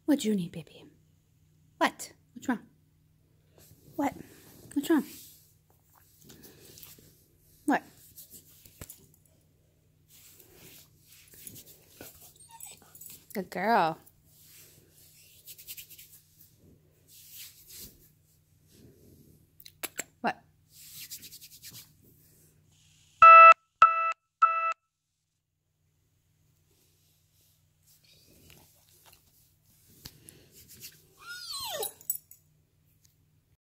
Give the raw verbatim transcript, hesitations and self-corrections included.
What do you need, baby? What? What's wrong? What? What's wrong? What? Good girl.